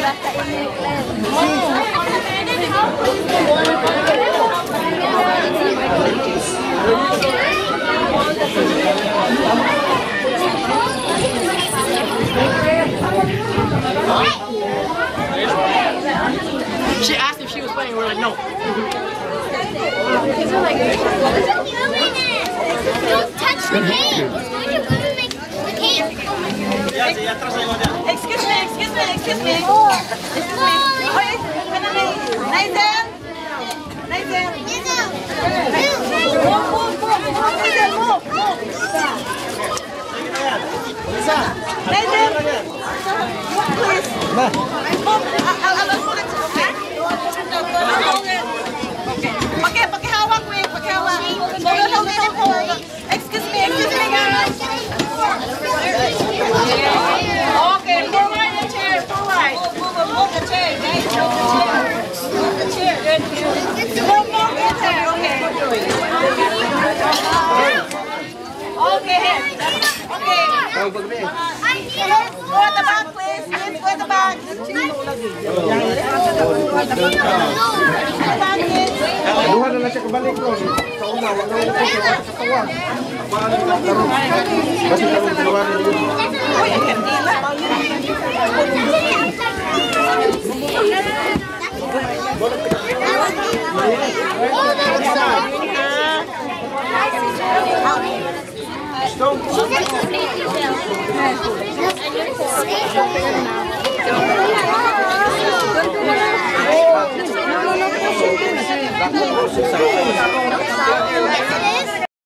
She asked if she was playing, we're like, no. Don't touch the cane. It's going to make the cane. Excuse me. Excuse me. Excuse me, guys. Okay, forward the chair, forward. Move the chair, guys. Move the chair. Move the chair, okay. Okay, okay. Go at the back, please. Please go at the back. Duha na lang siya kabalik ko. Sa una, wala na siya sa katawan. Basta kami dalawa na yun. Stop.